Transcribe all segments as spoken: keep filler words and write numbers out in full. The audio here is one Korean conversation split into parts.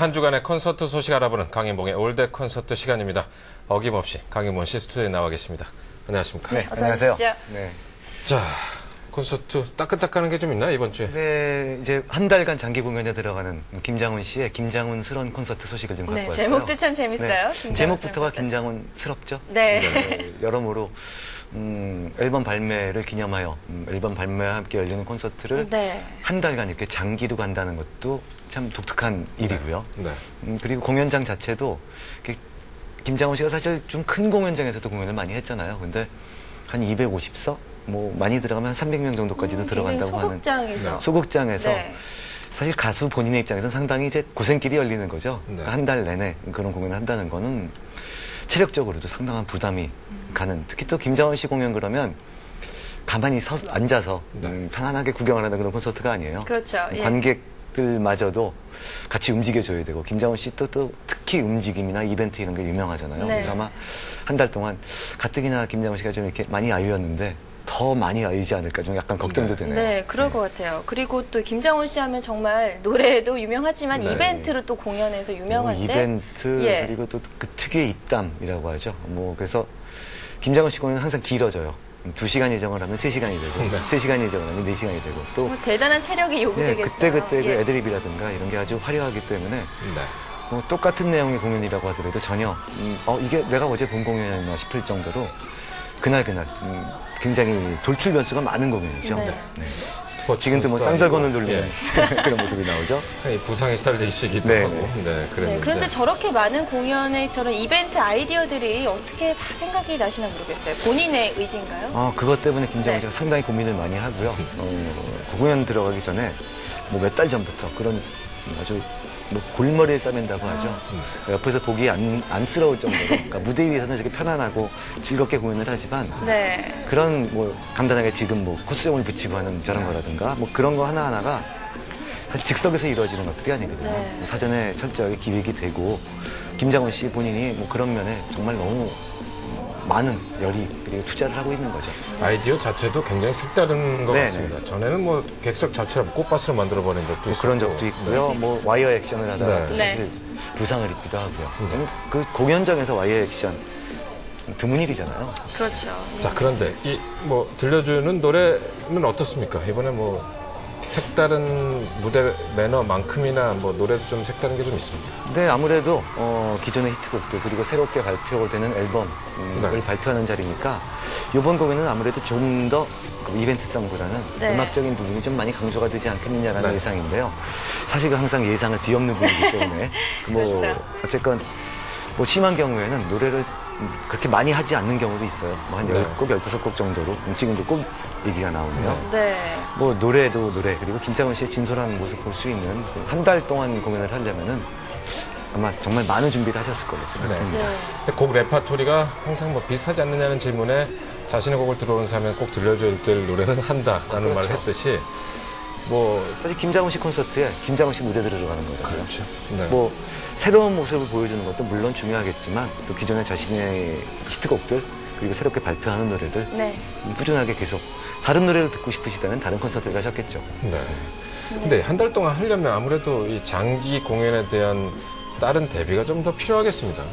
한 주간의 콘서트 소식 알아보는 강인봉의 올댓 콘서트 시간입니다. 어김없이 강인봉 씨 스튜디오에 나와 계십니다. 안녕하십니까? 네, 안녕하세요. 네. 자, 콘서트 따끈따끈한 게 좀 있나요, 이번 주에? 네, 이제 한 달간 장기 공연에 들어가는 김장훈 씨의 김장훈스러운 콘서트 소식을 좀 갖고 네, 왔어요. 제목도 참 재밌어요. 네, 제목부터가 김장훈스럽죠? 네. 네. 여러모로 음, 앨범 발매를 기념하여 음, 앨범 발매와 함께 열리는 콘서트를 네. 한 달간 이렇게 장기로 간다는 것도 참 독특한 일이고요. 네. 음, 그리고 공연장 자체도 이렇게 김장훈 씨가 사실 좀 큰 공연장에서도 공연을 많이 했잖아요. 근데 한 이백오십 석? 뭐 많이 들어가면 한 삼백 명 정도까지도 음, 들어간다고 하는 소극장에서. 소극장에서 네. 사실 가수 본인의 입장에서는 상당히 이제 고생길이 열리는 거죠. 네. 한 달 내내 그런 공연을 한다는 거는 체력적으로도 상당한 부담이 음. 가는. 특히 또 김장훈 씨 공연 그러면 가만히 서, 앉아서 네. 음, 편안하게 구경을 하는 그런 콘서트가 아니에요. 그렇죠. 예. 관객들마저도 같이 움직여줘야 되고 김장훈 씨 또 또 특히 움직임이나 이벤트 이런 게 유명하잖아요. 네. 그래서 아마 한 달 동안 가뜩이나 김장훈 씨가 좀 이렇게 많이 아유였는데 더 많이 아이지 않을까 좀 약간 걱정도 되네요. 네, 그럴 것 같아요. 그리고 또 김장훈 씨 하면 정말 노래도 유명하지만 네. 이벤트로 또 공연에서 유명한데. 뭐 이벤트 예. 그리고 또 그 특유의 입담이라고 하죠. 뭐 그래서 김장훈 씨 공연은 항상 길어져요. 두 시간 예정을 하면 세 시간이 되고 네. 세 시간 예정을 하면 네 시간이 되고 또 뭐 대단한 체력이 예, 요구되겠어요. 그때 그때 그 예. 애드립이라든가 이런 게 아주 화려하기 때문에 네. 뭐 똑같은 내용의 공연이라고 하더라도 전혀 음, 어 이게 내가 어제 본 공연이나 싶을 정도로 그날 그날 음, 굉장히 돌출 변수가 많은 공연이죠. 네. 네. 스포츠 지금도 뭐 선수도 쌍절곤을 아니고, 돌리는 예. 그런 모습이 나오죠. 상당히 부상에 시달리시기도 네, 하고. 네. 네, 그랬는데. 네, 그런데 저렇게 많은 공연에 저런 이벤트 아이디어들이 어떻게 다 생각이 나시나 모르겠어요. 본인의 의지인가요? 어, 그것 때문에 김장훈 네. 씨가 상당히 고민을 많이 하고요. 어, 그 공연 들어가기 전에 뭐 몇 달 전부터 그런 아주 뭐 골머리에 싸맨다고 하죠. 아, 옆에서 보기 안, 안쓰러울 정도로 그러니까 무대 위에서는 이렇게 편안하고 즐겁게 공연을 하지만 네. 그런 뭐 간단하게 지금 뭐 코스염을 붙이고 하는 저런 거라든가 뭐 그런 거 하나하나가 사실 즉석에서 이루어지는 것들이 아니거든요. 네. 사전에 철저하게 기획이 되고 김장훈 씨 본인이 뭐 그런 면에 정말 너무 많은 열의 그리고 투자를 하고 있는 거죠. 아이디어 자체도 굉장히 색다른 것 네네. 같습니다. 전에는 뭐 객석 자체를 꽃밭으로 만들어버린 적도 뭐 있었고. 그런 적도 있고요. 뭐 와이어 액션을 하다가 네. 또 네. 사실 부상을 입기도 하고요. 저는 그 공연장에서 와이어 액션 드문 일이잖아요. 그렇죠. 자, 그런데 이 뭐 들려주는 노래는 어떻습니까? 이번에 뭐 색다른 무대 매너만큼이나 뭐 노래도 좀 색다른 게 좀 있습니다. 근데 아무래도 어, 기존의 히트곡들 그리고 새롭게 발표되는 앨범을 네. 발표하는 자리니까 이번 공연은 아무래도 좀 더 이벤트성보다는 네. 음악적인 부분이 좀 많이 강조가 되지 않겠느냐라는 네. 예상인데요. 사실 항상 예상을 뒤엎는 분이기 때문에 뭐 그렇죠. 어쨌건 뭐 심한 경우에는 노래를 그렇게 많이 하지 않는 경우도 있어요. 뭐 한 네. 열 곡, 열다섯 곡 정도로 지금도 꼭 얘기가 나오네요. 네. 뭐 노래도 노래 그리고 김장훈 씨의 진솔한 모습 볼 수 있는 한 달 동안 공연을 하려면은 아마 정말 많은 준비를 하셨을 거라고 생각합니다. 네. 근데 곡 레파토리가 항상 뭐 비슷하지 않느냐는 질문에 자신의 곡을 들어오는 사람은 꼭 들려줘야 될 노래는 한다라는 말을 했듯이 뭐 사실 김장훈 씨 콘서트에 김장훈 씨 노래 들어가는 거잖아요. 그렇죠. 네. 뭐 새로운 모습을 보여주는 것도 물론 중요하겠지만 또 기존의 자신의 히트곡들 그리고 새롭게 발표하는 노래들 네. 꾸준하게 계속 다른 노래를 듣고 싶으시다면 다른 콘서트를 가셨겠죠. 네. 근데 한 달 동안 하려면 아무래도 이 장기 공연에 대한 다른 대비가 좀 더 필요하겠습니다.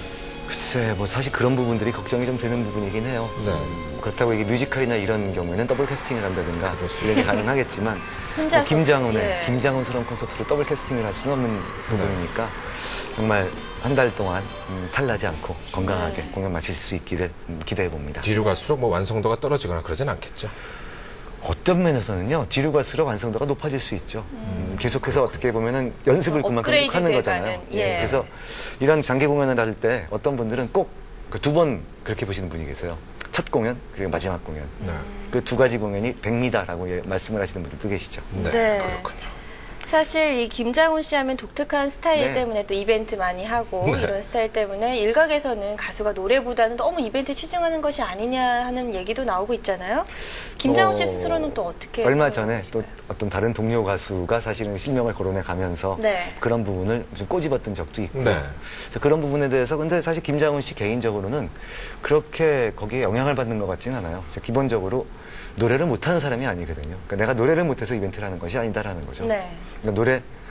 글쎄, 뭐 사실 그런 부분들이 걱정이 좀 되는 부분이긴 해요. 네. 음, 그렇다고 이게 뮤지컬이나 이런 경우에는 더블 캐스팅을 한다든가 그럴 수 이런 게 가능하겠지만 혼자서, 뭐 김장훈의 예. 김장훈스러운 콘서트로 더블 캐스팅을 할 수는 없는 부분이니까 정말 한 달 동안 음, 탈나지 않고 건강하게 네. 공연 마칠 수 있기를 음, 기대해 봅니다. 뒤로 갈수록 뭐 완성도가 떨어지거나 그러진 않겠죠. 어떤 면에서는요, 뒤로 갈수록 완성도가 높아질 수 있죠. 음, 계속해서 어떻게 보면은 연습을 어, 그만큼 업그레이드 하는 돼가는, 거잖아요. 예. 그래서 이런 장기 공연을 할 때 어떤 분들은 꼭 두 번 그렇게 보시는 분이 계세요. 첫 공연, 그리고 마지막 공연. 네. 그 두 가지 공연이 백미다라고 예, 말씀을 하시는 분들도 계시죠. 네. 네. 그렇군요. 사실 이 김장훈 씨 하면 독특한 스타일 네. 때문에 또 이벤트 많이 하고 네. 이런 스타일 때문에 일각에서는 가수가 노래보다는 너무 이벤트 치중하는 것이 아니냐 하는 얘기도 나오고 있잖아요. 김장훈 씨 어, 스스로는 또 어떻게 얼마 전에 또 생각하시나요? 어떤 다른 동료 가수가 사실은 실명을 거론해 가면서 네. 그런 부분을 좀 꼬집었던 적도 있고 네. 그래서 그런 부분에 대해서 근데 사실 김장훈 씨 개인적으로는 그렇게 거기에 영향을 받는 것 같지는 않아요. 기본적으로 노래를 못하는 사람이 아니거든요. 그러니까 내가 노래를 못해서 이벤트를 하는 것이 아니다라는 거죠. 네. 그러니까 노래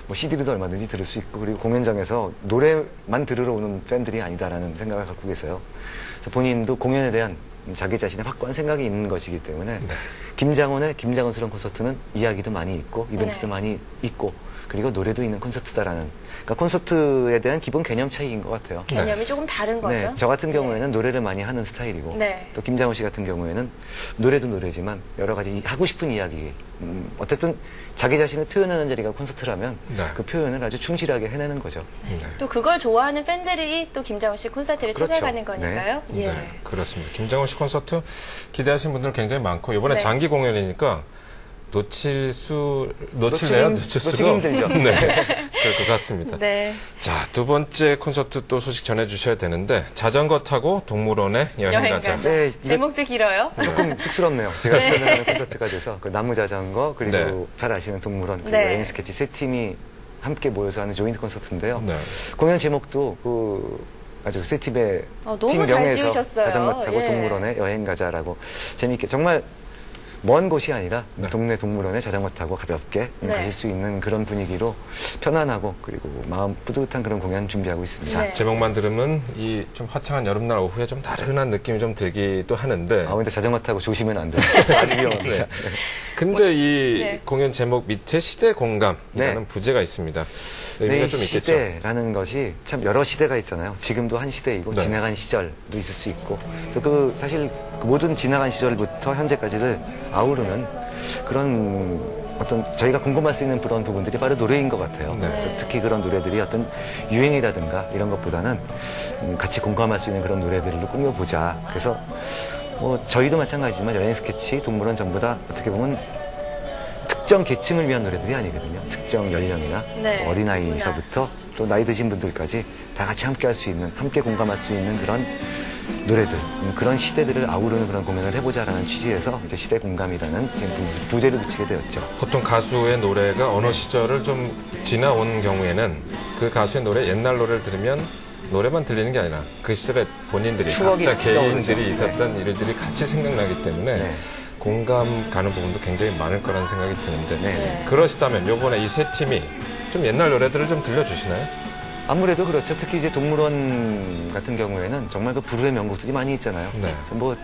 뭐 씨디로도 얼마든지 들을 수 있고 그리고 공연장에서 노래만 들으러 오는 팬들이 아니다라는 생각을 갖고 계세요. 그래서 본인도 공연에 대한 자기 자신의 확고한 생각이 있는 것이기 때문에 네. 김장훈의 김장훈스러운 콘서트는 이야기도 많이 있고 이벤트도 네. 많이 있고 그리고 노래도 있는 콘서트다라는 그러니까 콘서트에 대한 기본 개념 차이인 것 같아요. 개념이 조금 다른 거죠. 네, 저 같은 경우에는 노래를 많이 하는 스타일이고 네. 또 김장훈 씨 같은 경우에는 노래도 노래지만 여러 가지 하고 싶은 이야기 음, 어쨌든 자기 자신을 표현하는 자리가 콘서트라면 네. 그 표현을 아주 충실하게 해내는 거죠. 네. 또 그걸 좋아하는 팬들이 또 김장훈 씨 콘서트를 그렇죠. 찾아가는 거니까요. 예. 네, 그렇습니다. 김장훈 씨 콘서트 기대하시는 분들 굉장히 많고 이번에 네. 장기 공연이니까 놓칠 수 놓치기 놓칠래요? 힘- 놓칠 놓치기 수가 힘들죠. 네, 그럴 것 같습니다. 네. 자, 두 번째 콘서트 또 소식 전해주셔야 되는데 자전거 타고 동물원에 여행 여행 가자. 가자. 네, 이거 제목도 길어요. 조금 쑥스럽네요. 제가 표현하는 콘서트가 돼서 그 나무 자전거 그리고 네. 잘 아시는 동물원 그리고 네. 여행 스케치 세 팀이 함께 모여서 하는 조인트 콘서트인데요. 네. 공연 제목도 그 아주 세 팀의 어, 너무 팀 잘 명에서 지으셨어요. 자전거 타고 예. 동물원에 여행 가자라고 재미있게 정말 먼 곳이 아니라 네. 동네 동물원에 자전거 타고 가볍게 네. 가실 수 있는 그런 분위기로 편안하고 그리고 마음 뿌듯한 그런 공연 준비하고 있습니다. 네. 제목만 들으면 이 좀 화창한 여름날 오후에 좀 나른한 느낌이 좀 들기도 하는데. 아 근데 자전거 타고 조심은 안 돼요. 아주 위험합니다. 네. 근데 이 네. 공연 제목 밑에 시대 공감이라는 네. 부제가 있습니다. 의미가 네, 좀 있겠죠. 시대라는 것이 참 여러 시대가 있잖아요. 지금도 한 시대이고 네. 지나간 시절도 있을 수 있고. 그래서 그 사실 그 모든 지나간 시절부터 현재까지를 아우르는 그런 어떤 저희가 공감할 수 있는 그런 부분들이 바로 노래인 것 같아요. 네. 그래서 특히 그런 노래들이 어떤 유행이라든가 이런 것보다는 음, 같이 공감할 수 있는 그런 노래들로 꾸며보자. 그래서 뭐 저희도 마찬가지지만 여행 스케치, 동물원 전부 다 어떻게 보면 특정 계층을 위한 노래들이 아니거든요. 특정 연령이나 네. 뭐 어린아이에서부터 또 나이 드신 분들까지 다 같이 함께 할 수 있는, 함께 공감할 수 있는 그런 노래들, 음, 그런 시대들을 아우르는 그런 공연을 해보자라는 취지에서 이제 시대 공감이라는 지금 부- 부제를 붙이게 되었죠. 보통 가수의 노래가 어느 시절을 좀 지나온 경우에는 그 가수의 노래, 옛날 노래를 들으면 노래만 들리는 게 아니라 그 시절에 본인들이 추억이 각자 떠오르죠. 개인들이 있었던 일들이 같이 생각나기 때문에 네. 공감 가는 부분도 굉장히 많을 거라는 생각이 드는데 네. 그러시다면 요번에 이 세 팀이 좀 옛날 노래들을 좀 들려주시나요? 아무래도 그렇죠. 특히 이제 동물원 같은 경우에는 정말 그 부르의 명곡들이 많이 있잖아요. 네. 그래서 뭐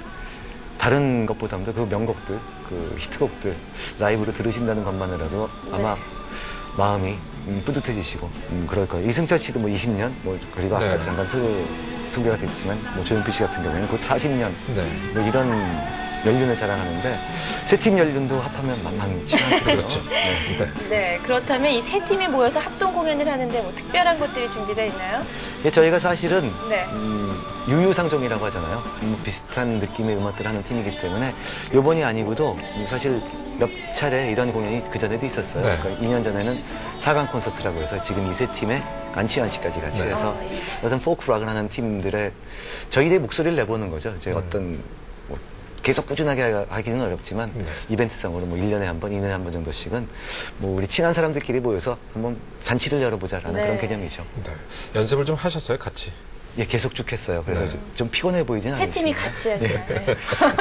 다른 것보다도 그 명곡들, 그 히트곡들 라이브로 들으신다는 것만으로도 아마 네. 마음이 음, 뿌듯해지시고 음, 그럴 거예요. 이승철 씨도 뭐 이십 년, 뭐 그리고 아까 네. 잠깐 소, 소개가 됐지만 뭐 조용필 씨 같은 경우에는 곧 사십 년 네. 뭐 이런 연륜을 자랑하는데 세 팀 연륜도 합하면 만만치 않거든요. 그렇죠. 네. 네. 네, 그렇다면 이 세 팀이 모여서 합동 공연을 하는데 뭐 특별한 것들이 준비되어 있나요? 예, 저희가 사실은 네. 음, 유유상종이라고 하잖아요. 음, 비슷한 느낌의 음악들을 하는 팀이기 때문에 요번이 아니고도 음, 사실 몇 차례 이런 공연이 그 전에도 있었어요. 네. 그러니까 이 년 전에는 사강 콘서트라고 해서 지금 이 세 팀에 안치환 씨까지 같이 네. 해서 어, 예. 어떤 포크락을 하는 팀들의 저희들의 목소리를 내보는 거죠. 이제 어떤 뭐 계속 꾸준하게 하- 하기는 어렵지만 네. 이벤트성으로 뭐 일 년에 한 번, 이 년에 한 번 정도씩은 뭐 우리 친한 사람들끼리 모여서 한번 잔치를 열어보자라는 네. 그런 개념이죠. 네. 연습을 좀 하셨어요, 같이? 예, 계속 쭉 했어요. 그래서 네. 좀, 좀 피곤해 보이진 세 않습니다. 팀이 같이 해서. 네.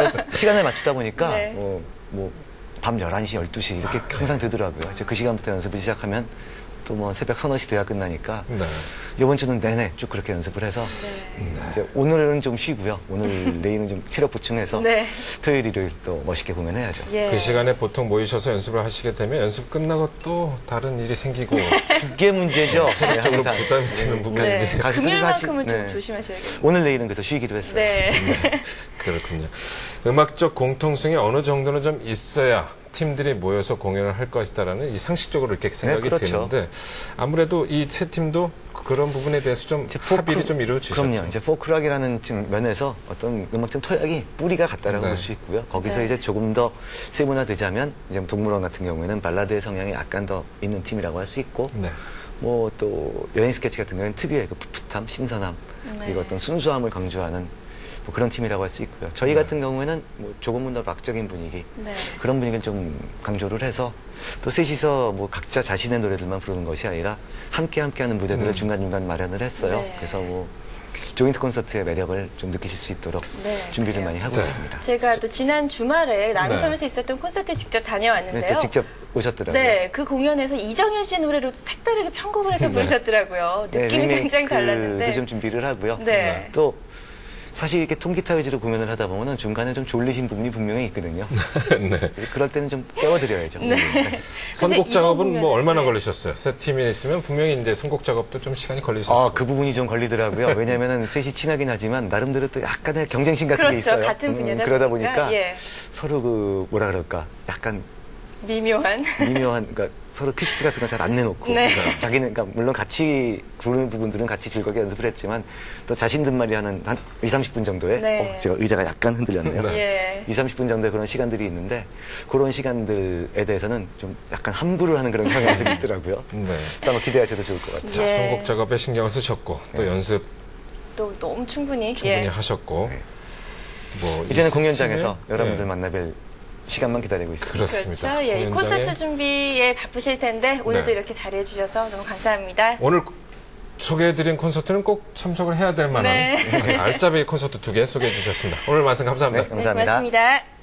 시간을 맞추다 보니까 네. 뭐, 뭐, 밤 열한 시, 열두 시 이렇게 항상 되더라고요. 이제 그 시간부터 연습을 시작하면 또 뭐 새벽 서너 시 돼야 끝나니까 네. 이번 주는 내내 쭉 그렇게 연습을 해서 네. 이제 오늘은 좀 쉬고요. 오늘 내일은 좀 체력 보충해서 네. 토요일, 일요일 또 멋있게 공연해야죠. 예. 그 시간에 보통 모이셔서 연습을 하시게 되면 연습 끝나고 또 다른 일이 생기고 그게 문제죠. 체력적으로 네, 항상. 부담이 되는 네. 부분들이 네. 가수들은 금요일만큼은 사실- 좀 네. 조심하셔야겠네요. 오늘 내일은 그래서 쉬기로 했어요. 네. 그렇군요. 음악적 공통성이 어느 정도는 좀 있어야 팀들이 모여서 공연을 할 것이다라는 이 상식적으로 이렇게 생각이 그렇죠. 드는데 아무래도 이 세 팀도 그런 부분에 대해서 좀 이제 포크- 합의를 좀 이루어지셨죠. 그럼요. 이제 포크락이라는 지금 면에서 어떤 음악적 토양이 뿌리가 같다라고 네. 볼 수 있고요. 거기서 네. 이제 조금 더 세분화되자면 이제 동물원 같은 경우에는 발라드의 성향이 약간 더 있는 팀이라고 할 수 있고 네. 뭐 또 여행 스케치 같은 경우에는 특유의 그 풋풋함, 신선함 그리고 네. 어떤 순수함을 강조하는 뭐 그런 팀이라고 할 수 있고요. 저희 같은 경우에는 뭐 조금은 더 락적인 분위기 네. 그런 분위기를 좀 강조를 해서 또 셋이서 뭐 각자 자신의 노래들만 부르는 것이 아니라 함께 함께 하는 무대들을 음. 중간중간 마련을 했어요. 네. 그래서 뭐 조인트 콘서트의 매력을 좀 느끼실 수 있도록 네, 준비를 그래요. 많이 하고 네. 있습니다. 제가 또 지난 주말에 남이섬에서 있었던 콘서트에 직접 네, 다녀왔는데요. 또 직접 오셨더라고요. 네, 그 공연에서 이정현 씨 노래로 색다르게 편곡을 해서 부르셨더라고요. 네, 느낌이 굉장히 리메이크도 달랐는데. 좀 준비를 하고요. 네. 또 사실 이렇게 통기타 위주로 공연을 하다 보면은 중간에 좀 졸리신 부분이 분명히 있거든요. 네. 그럴 때는 좀 깨워드려야죠. 네. 선곡 이번 작업은 공연은, 뭐 얼마나 네. 걸리셨어요? 세 팀이 있으면 분명히 이제 선곡 작업도 좀 시간이 걸리셨어요. 아, 그 부분이 좀 걸리더라고요. 왜냐면은 셋이 친하긴 하지만 나름대로 또 약간의 경쟁심 같은 게 그렇죠. 있어요. 같은 분야다 그러다 보니까, 보니까 예. 서로 그 뭐라 그럴까 약간 미묘한. 미묘한 그러니까 서로 퀴시트 같은 거 잘 안 내놓고 네. 그러니까 자기는 그러니까 물론 같이 부르는 부분들은 같이 즐겁게 연습을 했지만 또 자신들만이 하는 한 이삼십 분 정도의 네. 어, 제가 의자가 약간 흔들렸네요. 네. 예. 이삼십 분 정도의 그런 시간들이 있는데 그런 시간들에 대해서는 좀 약간 함구를 하는 그런 경향들이 있더라고요. 네. 그래서 한번 기대하셔도 좋을 것 같아요. 자, 예. 선곡 작업에 신경을 쓰셨고 또 네. 연습 또 너무 충분히. 충분히 예. 하셨고 네. 뭐 이제는 이 공연장에서 팀의- 여러분들 예, 만나뵐 시간만 기다리고 있습니다. 그렇습니다. 그렇죠. 예. 이 공연장에- 콘서트 준비에 바쁘실 텐데 오늘도 네. 이렇게 자리해 주셔서 너무 감사합니다. 오늘 소개해드린 콘서트는 꼭 참석을 해야 될 만한 네. 알짜배기 콘서트 두 개 소개해 주셨습니다. 오늘 말씀 감사합니다. 네, 감사합니다. 네, 고맙습니다.